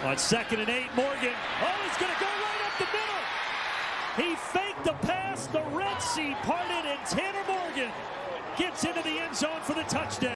On 2nd and 8, Morgan. Oh, he's going to go right up the middle. He faked the pass. The Red Sea parted, and Tanner Morgan gets into the end zone for the touchdown.